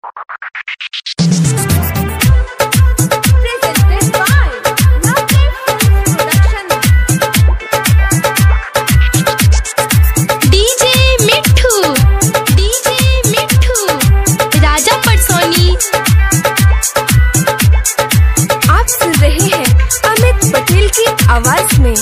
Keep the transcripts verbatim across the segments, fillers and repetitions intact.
आवाज में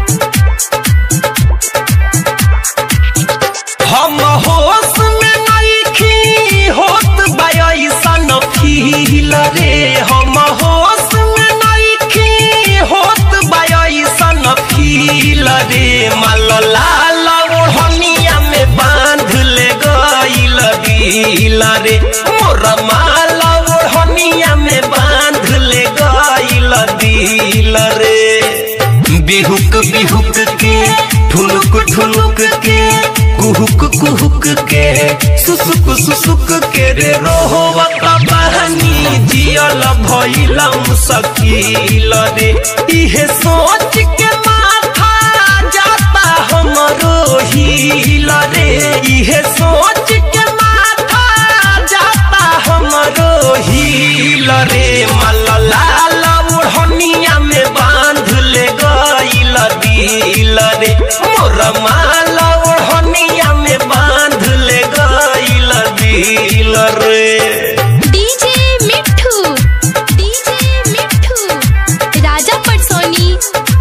हम होश में नइखी होत बायसन फील रे। हम होश में नइखी होत बायसन फील रे। माल लाल ओढ़निया में बांध ले गइल दिल रे। मोर माल ओढ़निया में बांध ले गइल दिल रे। बिहुक बिहुक के ठुनुक ठुनुक के कुहुक कुहुक के सुसुक सुसुक के रे रोहवत बहनी जियल भइल मुश्किल रे। इहे सोच के माथा जाता हमरो हिल रे। इहे सोच के माथा जाता हमरो हिल रे। माल लाल ओढ़निया में बांध ले गइल दिल रे। मोर माल ओढ़निया में बांध ले गइल दिल रे। DJ Mithu DJ Mithu Raja Patsoni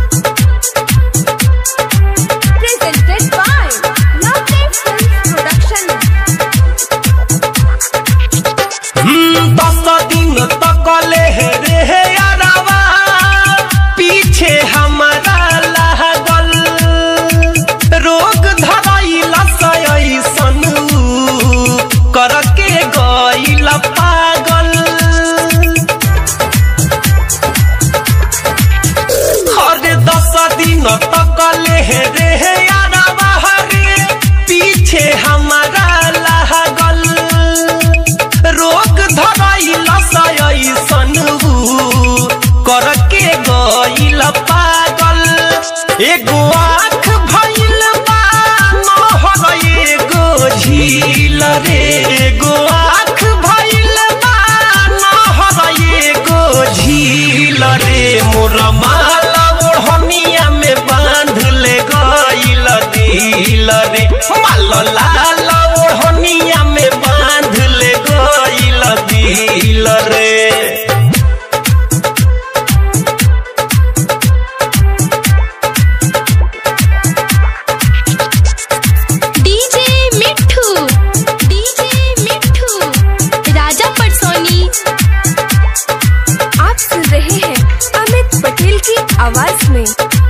presented by Lovely Films production. हम दस दिन तक ले रे यारवा पीछे हमारा लागल। रोग धरैल सयसन करके गइल पागल। हर दस दिन तक ले रे यारवा रे पीछे हमारा लागल। रोग धरैल सयसन करके गइल पागल। एगो आँख भइल बा नहर एगो झील रे। एगो आँख भइल बा नहर एगो झील रे। मोर माल ओढ़निया में बांध ले गइल दिल रे। माल लाल ओढ़निया में बांध ले गइल दिल रे। आवाज में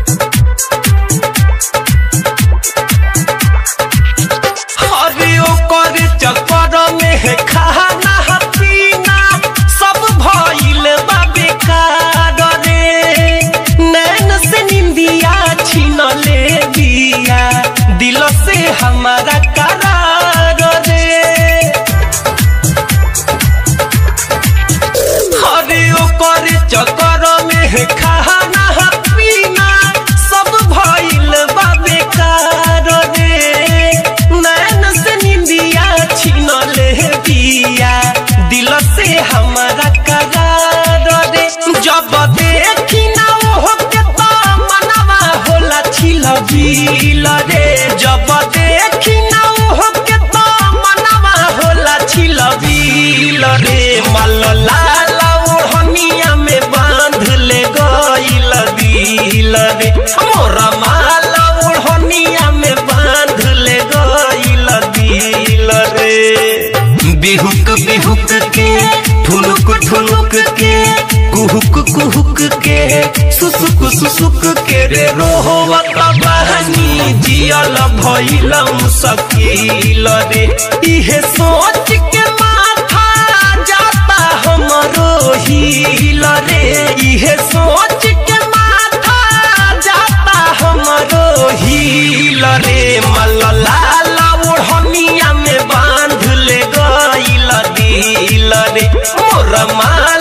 हरे ओकर चक्कर में खाना पीना सब भइल बा बेकार रे। नैन से निंदिया छीन ले दिया दिल से हमारा करार रे। हरे ओकर चक्कर में खाना पीना सब भइल बा बेकार रे। नैन से निंदिया छीन ले दिया दिल से हमारा करार रे। जब देखी ना ओहो के तो मनवा होला छिल बिल रे। जब देखी ना ओहो के तो मनवा होला छिल बिल रे। माल लाल ओढ़निया में बांध ले गइल दिल रे। मोर माल ओढ़निया में बांध ले गइल दिल रे। बिहुक बिहुक के ठुनुक ठुनुक के कुहुक कुहुक के सुसुक सुसुक के रे रोहवत बहनी जियल भइल मुश्किल रे। इहे सोच के माथा जाता हमरो हिल रे। इहे सोच के माथा जाता हमरो हिल रे। माल लाल ओढ़निया में बांध ले गइल दिल रे। मोर माल